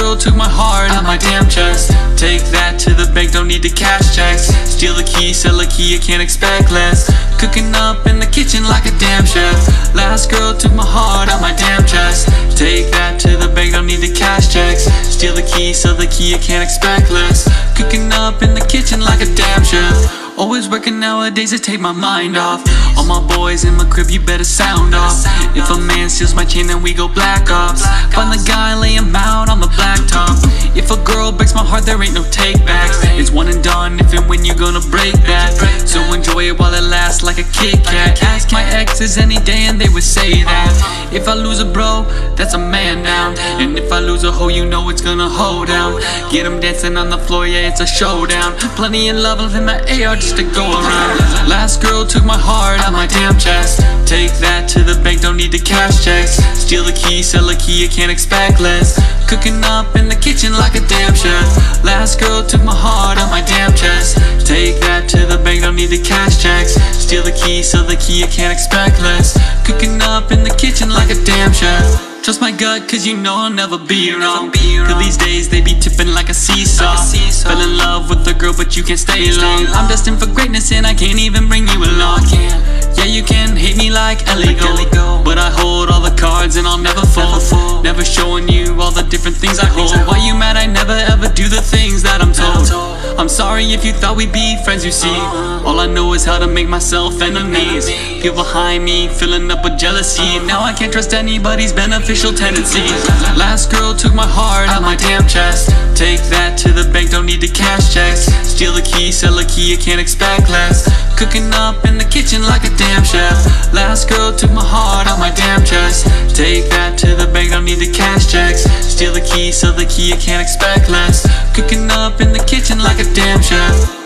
girl took my heart out my damn chest. Take that to the bank, don't need to cash checks. Steal the key, sell a key, you can't expect less. Cooking up in the kitchen like a damn chef. Last girl took my heart out my damn chest. Take that to the bank, don't need to cash checks. Steal the key, sell the key, you can't expect less. Cooking up in the kitchen like a damn chef. Always working nowadays to take my mind off. All my boys in my crib, you better sound off. If a man steals my chain, then we go black ops. Find the guy, lay him out on the blacktop. If a girl breaks my heart, there ain't no take backs. It's one and done, if and when you gonna break that. So enjoy it while it lasts like a Kit Kat. Ask my exes any day and they would say that if I lose a bro, that's a man down. And if I lose a hoe, you know it's gonna hold down. Get them dancing on the floor, yeah, it's a showdown. Plenty of love in my AR just to go around. Last girl took my heart out my damn chest. Take that to the bank, don't need to cash checks. Steal the key, sell a key, you can't expect less. Cooking up in the kitchen like a damn chef. Last girl took my heart out my damn chest. Take that to the bank, don't need to cash checks. Steal the key, sell the key, you can't expect less. Cooking up in the kitchen like a damn chef. Trust my gut, cause you know I'll never be wrong. Cause these days they be tipping like a seesaw. Fell in love with a girl but you can't stay long. I'm destined for greatness and I can't even bring you along. Yeah, you can hate me like Ellie Gold, but I hold all the cards and I'll never fold. Never showing you all the different things I hold. Why you mad I never ever do the things that I'm told? I'm sorry if you thought we'd be friends, you see. All I know is how to make myself enemies. People behind me filling up with jealousy. Now I can't trust anybody's beneficial tendencies. Last girl took my heart out my damn chest. Take that to the bank, don't need to cash checks. Steal the key, sell a key, you can't expect less. Cooking up in the kitchen like a damn chef. Last girl took my heart out my damn chest. Take that to the bank, don't need to cash checks. Steal the key, sell the key, you can't expect less. Cooking up in the kitchen like a damn chef.